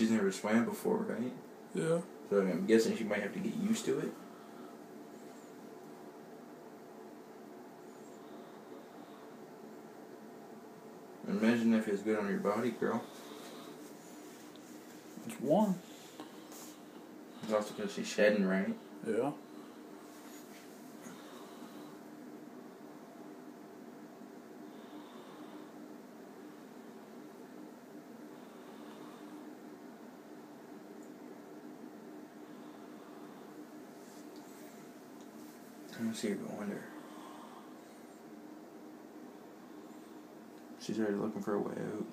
She's never swam before, right? Yeah. So I'm guessing she might have to get used to it. Imagine if it's good on your body, girl. It's warm. It's also because she's shedding, right? Yeah. I don't see her going there. She's already looking for a way out.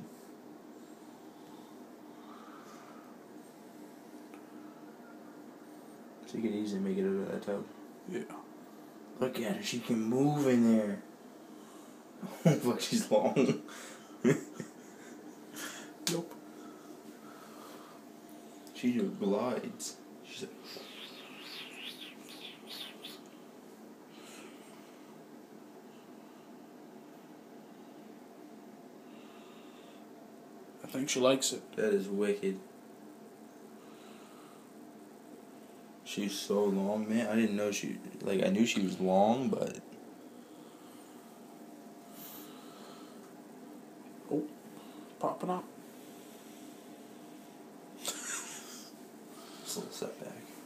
She could easily make it out of that tub. Yeah. Look at her, she can move in there. Oh fuck, she's long. Nope. She just glides. She's like, I think she likes it. that is wicked. She's so long, man. I didn't know she... Like, I knew she was long, but... Oh. Popping up. Just a little setback.